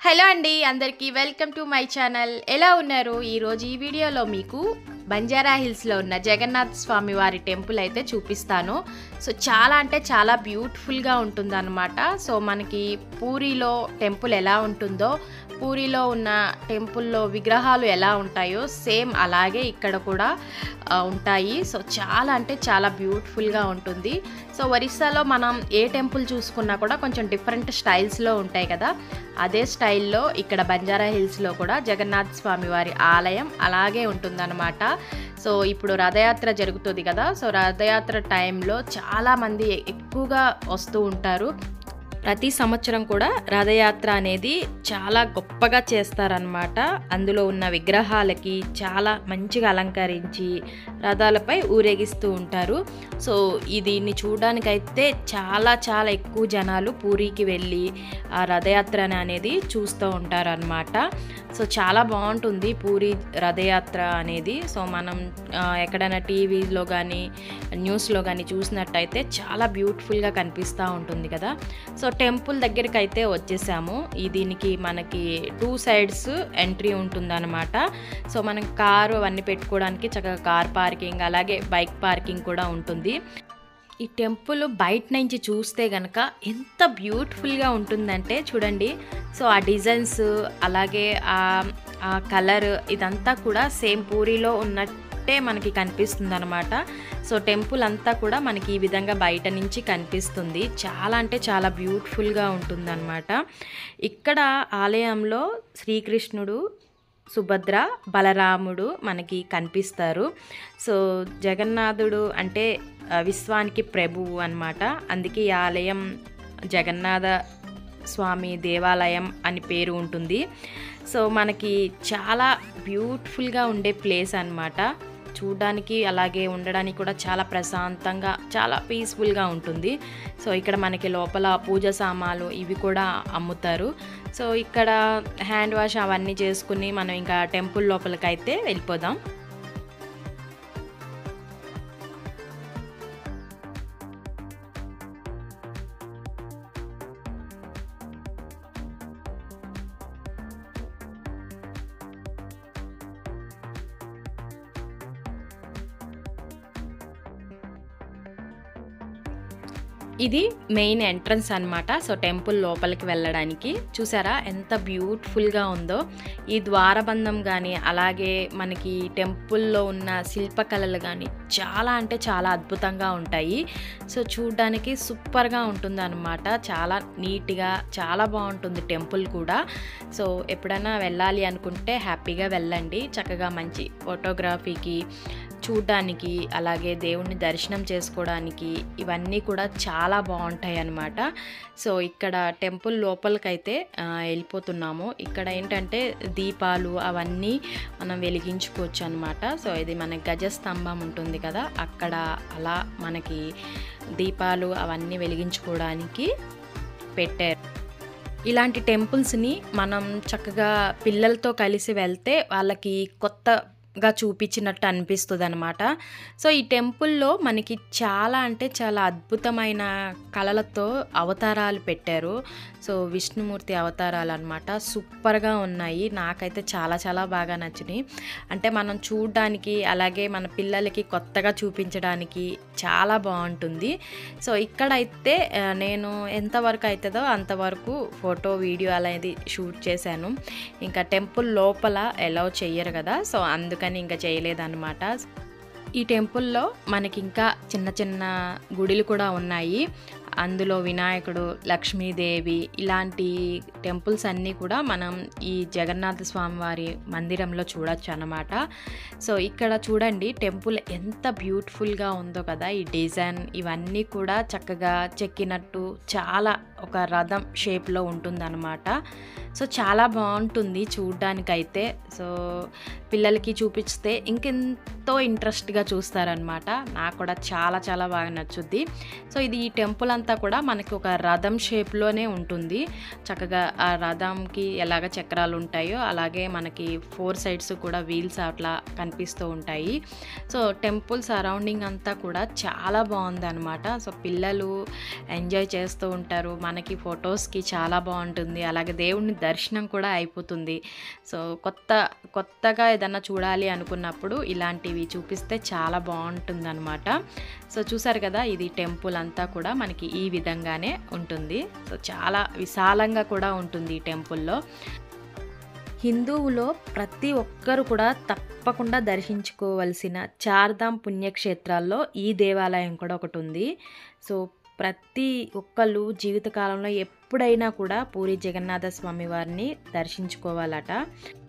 Hello అండి అందరికీ welcome to my channel. ఎలా ఉన్నారు? ఈరోజు ఈ వీడియోలో మీకు బంజారా హిల్స్లో ఉన్న జగన్నాథ స్వామి వారి టెంపుల్ అయితే చూపిస్తాను. సో చాలా అంటే చాలా బ్యూటిఫుల్గా ఉంటుందన్నమాట. సో మనకి పూరిలో టెంపుల్ ఎలా ఉంటుందో, పూరిలో ఉన్న టెంపుల్లో విగ్రహాలు ఎలా ఉంటాయో సేమ్ అలాగే ఇక్కడ కూడా ఉంటాయి. సో చాలా అంటే చాలా బ్యూటిఫుల్గా ఉంటుంది. సో ఒరిస్సాలో మనం ఏ టెంపుల్ చూసుకున్నా కూడా కొంచెం డిఫరెంట్ స్టైల్స్లో ఉంటాయి కదా, అదే స్టైల్లో ఇక్కడ బంజారా హిల్స్లో కూడా జగన్నాథ స్వామి వారి ఆలయం అలాగే ఉంటుందన్నమాట. సో ఇప్పుడు రథయాత్ర జరుగుతుంది కదా, సో రథయాత్ర టైంలో చాలామంది ఎక్కువగా వస్తూ ఉంటారు. ప్రతి సంవత్సరం కూడా రథయాత్ర అనేది చాలా గొప్పగా చేస్తారనమాట. అందులో ఉన్న విగ్రహాలకి చాలా మంచిగా అలంకరించి రథాలపై ఊరేగిస్తూ ఉంటారు. సో దీన్ని చూడడానికైతే చాలా చాలా ఎక్కువ జనాలు పూరికి వెళ్ళి ఆ రథయాత్ర అనేది చూస్తూ ఉంటారు అనమాట. సో చాలా బాగుంటుంది పూరి రథయాత్ర అనేది. సో మనం ఎక్కడైనా టీవీలో కానీ న్యూస్లో కానీ చూసినట్టయితే చాలా బ్యూటిఫుల్గా కనిపిస్తూ ఉంటుంది కదా. సో టెంపుల్ దగ్గరికి అయితే వచ్చేసాము. దీనికి మనకి 2 సైడ్స్ ఎంట్రీ ఉంటుందన్నమాట. సో మనం కారు అవన్నీ పెట్టుకోవడానికి చక్కగా కార్ పార్కింగ్ అలాగే బైక్ పార్కింగ్ కూడా ఉంటుంది. ఈ టెంపుల్ బయట నుంచి చూస్తే కనుక ఎంత బ్యూటిఫుల్గా ఉంటుందంటే చూడండి. సో ఆ డిజైన్స్ అలాగే ఆ కలర్ ఇదంతా కూడా సేమ్ పూరిలో ఉన్నట్టే మనకి కనిపిస్తుంది అనమాట. సో టెంపుల్ అంతా కూడా మనకి ఈ విధంగా బయట నుంచి కనిపిస్తుంది. చాలా అంటే చాలా బ్యూటిఫుల్గా ఉంటుందన్నమాట. ఇక్కడ ఆలయంలో శ్రీకృష్ణుడు, సుభద్ర, బలరాముడు మనకి కనిపిస్తారు. సో జగన్నాథుడు అంటే విశ్వానికి ప్రభువు అన్నమాట. అందుకే ఈ ఆలయం జగన్నాథ స్వామి దేవాలయం అని పేరు ఉంటుంది. సో మనకి చాలా బ్యూటిఫుల్గా ఉండే ప్లేస్ అన్నమాట. చూడడానికి అలాగే ఉండడానికి కూడా చాలా ప్రశాంతంగా చాలా పీస్ఫుల్గా ఉంటుంది. సో ఇక్కడ మనకి లోపల పూజ సామాన్లు ఇవి కూడా అమ్ముతారు. సో ఇక్కడ హ్యాండ్ వాష్ అవన్నీ చేసుకుని మనం ఇంకా టెంపుల్ లోపలికైతే వెళ్ళిపోదాం. ఇది మెయిన్ ఎంట్రన్స్ అన్నమాట. సో టెంపుల్ లోపలికి వెళ్ళడానికి చూసారా ఎంత బ్యూటిఫుల్గా ఉందో. ఈ ద్వారబంధం కానీ అలాగే మనకి టెంపుల్లో ఉన్న శిల్పకళలు కానీ చాలా అంటే చాలా అద్భుతంగా ఉంటాయి. సో చూడ్డానికి సూపర్గా ఉంటుంది అనమాట. చాలా నీట్గా చాలా బాగుంటుంది టెంపుల్ కూడా. సో ఎప్పుడైనా వెళ్ళాలి అనుకుంటే హ్యాపీగా వెళ్ళండి. చక్కగా మంచి ఫోటోగ్రఫీకి, చూడ్డానికి అలాగే దేవుణ్ణి దర్శనం చేసుకోవడానికి ఇవన్నీ కూడా చాలా బాగుంటాయి అన్నమాట. సో ఇక్కడ టెంపుల్ లోపలికైతే వెళ్ళిపోతున్నాము. ఇక్కడ ఏంటంటే దీపాలు అవన్నీ మనం వెలిగించుకోవచ్చు అనమాట. సో ఇది మన గజస్తంభం ఉంటుంది కదా, అక్కడ అలా మనకి దీపాలు అవన్నీ వెలిగించుకోవడానికి పెట్టారు. ఇలాంటి టెంపుల్స్ని మనం చక్కగా పిల్లలతో కలిసి వెళ్తే వాళ్ళకి కొత్తగా చూపించినట్టు అనిపిస్తుంది అనమాట. సో ఈ టెంపుల్లో మనకి చాలా అంటే చాలా అద్భుతమైన కళలతో అవతారాలు పెట్టారు. సో విష్ణుమూర్తి అవతారాలు అనమాట. సూపర్గా ఉన్నాయి. నాకైతే చాలా చాలా బాగా నచ్చినాయి. అంటే మనం చూడడానికి అలాగే మన పిల్లలకి కొత్తగా చూపించడానికి చాలా బాగుంటుంది. సో ఇక్కడైతే నేను ఎంతవరకు అవుతుందో అంతవరకు ఫోటో వీడియో అనేది షూట్ చేశాను. ఇంకా టెంపుల్ లోపల అలౌ చెయ్యరు కదా, సో అందుకని ఇంకా చేయలేదన్నమాట. ఈ టెంపుల్లో మనకి ఇంకా చిన్న చిన్న గుడిలు కూడా ఉన్నాయి. అందులో వినాయకుడు, లక్ష్మీదేవి ఇలాంటి టెంపుల్స్ అన్నీ కూడా మనం ఈ జగన్నాథ స్వామి వారి మందిరంలో చూడొచ్చు అన్నమాట. సో ఇక్కడ చూడండి టెంపుల్ ఎంత బ్యూటిఫుల్గా ఉందో కదా. ఈ డిజైన్ ఇవన్నీ కూడా చక్కగా చెక్కినట్టు చాలా ఒక రథం షేప్లో ఉంటుందన్నమాట. సో చాలా బాగుంటుంది చూడ్డానికైతే. సో పిల్లలకి చూపిస్తే ఇంకెంతో ఇంట్రెస్ట్గా చూస్తారనమాట. నాకు కూడా చాలా చాలా బాగా నచ్చుద్ది. సో ఇది ఈ టెంపుల్ అంతా కూడా మనకి ఒక రథం షేప్లోనే ఉంటుంది. చక్కగా ఆ రథంకి ఎలాగ చక్రాలు ఉంటాయో అలాగే మనకి 4 సైడ్స్ కూడా వీల్స్ అట్లా కనిపిస్తూ ఉంటాయి. సో టెంపుల్ సరౌండింగ్ అంతా కూడా చాలా బాగుంది అనమాట. సో పిల్లలు ఎంజాయ్ చేస్తూ ఉంటారు. మనకి ఫొటోస్‌కి చాలా బావుంటుంది. అలాగే దేవుడిని దర్శనం కూడా అయిపోతుంది. సో, కొత్తగా ఏదన్నా చూడాలి అనుకున్నప్పుడు ఇలాంటివి చూపిస్తే చాలా బావుంటుందనమాట. సో, చూసారు కదా! ఇది టెంపుల్ అంతా కూడా మనకి ఈ విధంగానే ఉంటుంది. సో, చాలా విశాలంగా కూడా ఉంటుంది ఈ టెంపుల్‌లో. హిందువులో ప్రతి ఒక్కరు కూడా తప్పకుండా దర్శించుకోవాల్సిన చార్ధామ్ పుణ్యక్షేత్రాల్లో ఈ దేవాలయం కూడా ఒకటి ఉంది. సో, ప్రతి ఒక్కళ్ళు జీవితకాలంలో ఎప్పుడైనా కూడా పూరి జగన్నాథ స్వామి వారిని దర్శించుకోవాలట.